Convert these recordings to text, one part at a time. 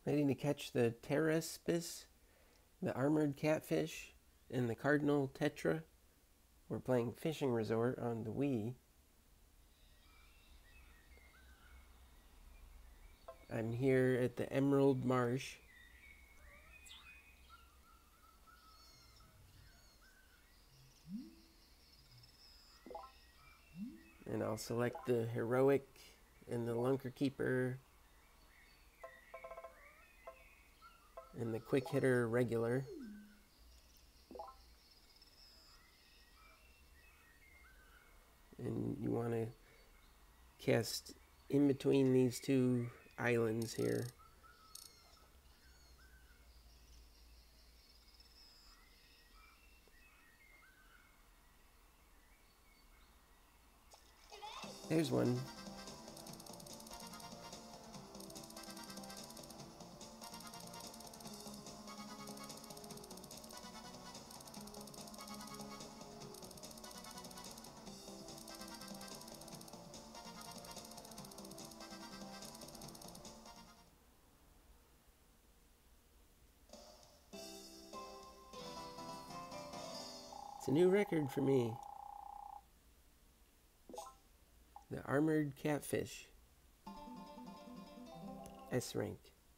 Ready to catch the Pteraspis, the armored catfish, and the Cardinal Tetra. We're playing Fishing Resort on the Wii. I'm here at the Emerald Marsh. And I'll select the Heroic and the Lunker Keeper and the Quick Hitter Regular. And you want to cast in between these two islands here. There's one. It's a new record for me. The armored catfish. S rank.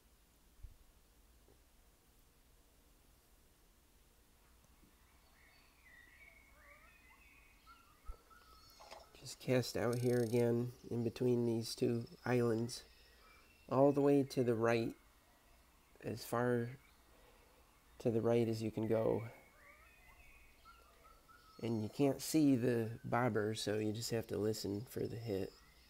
Just cast out here again in between these two islands, all the way to the right, as far to the right as you can go. And you can't see the bobber, so you just have to listen for the hit.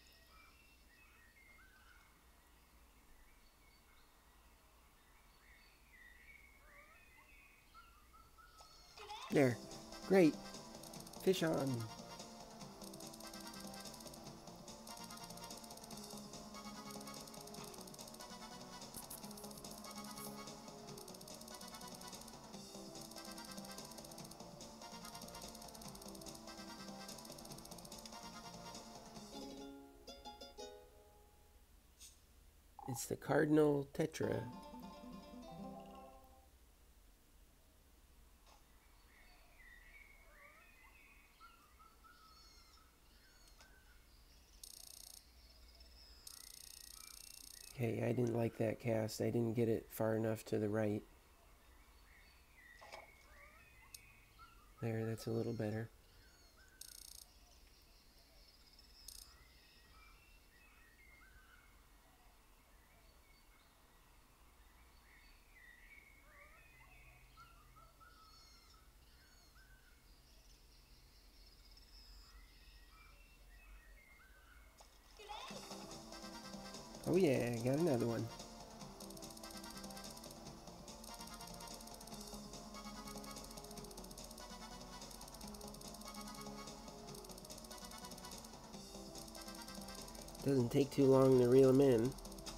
There. Great. Fish on. It's the Cardinal Tetra. Okay, I didn't like that cast. I didn't get it far enough to the right. There, that's a little better. Oh yeah, I got another one. Doesn't take too long to reel them in.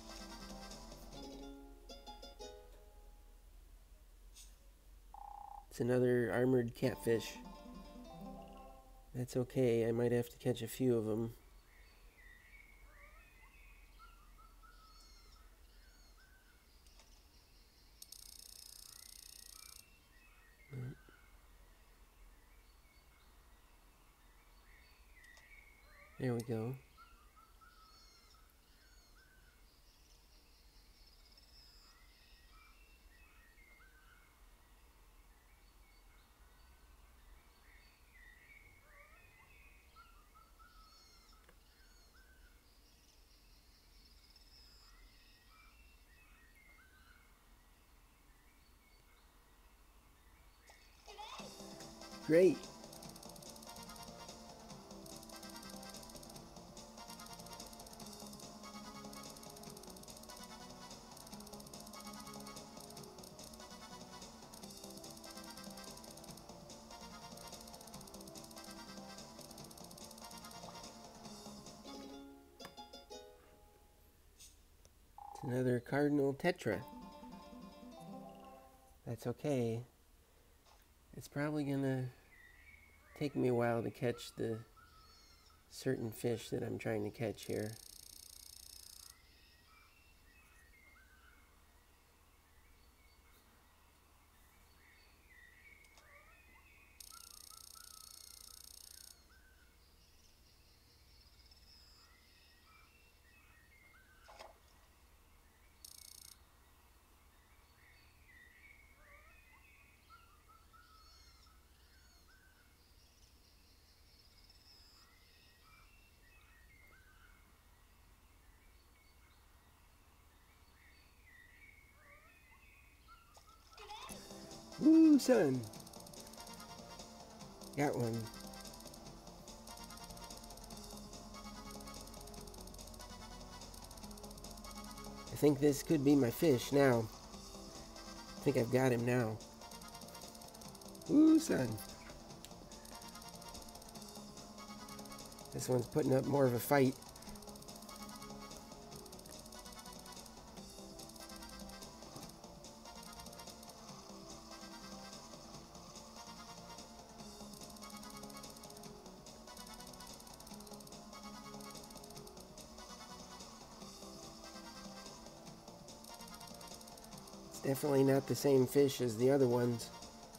It's another armored catfish. That's okay, I might have to catch a few of them. There we go. Great. It's another Cardinal Tetra. That's okay. It's probably gonna take me a while to catch the certain fish that I'm trying to catch here. Woo, son. Got one. I think this could be my fish now. I think I've got him now. Woo, son. This one's putting up more of a fight. It's definitely not the same fish as the other ones.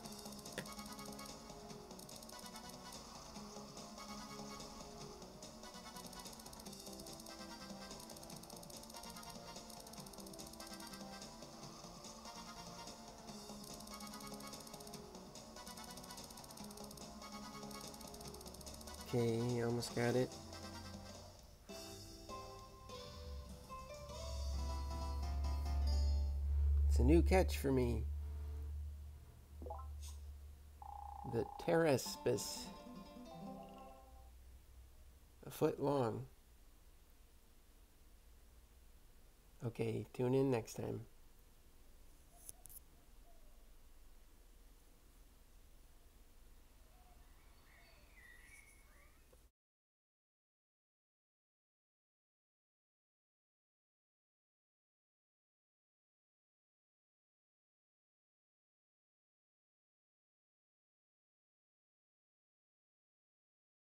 Okay, almost got it. It's a new catch for me. The Pteraspis. A foot long. Okay, tune in next time.